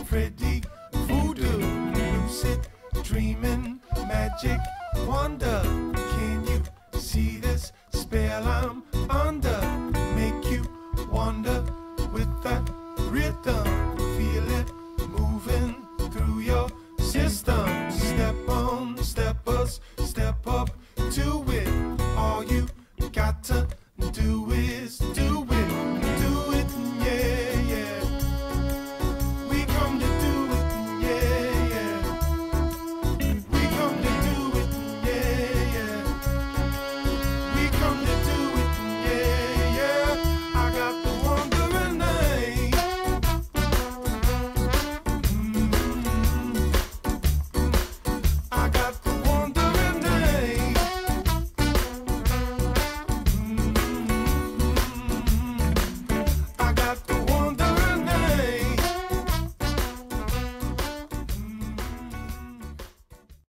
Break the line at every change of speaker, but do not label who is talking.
Freddy, voodoo, lucid, dreaming, magic, wonder. Can you see this spell I'm under? Make you wonder with that rhythm. Feel it moving through your system. Step on, steppers, step up to it. All you got to do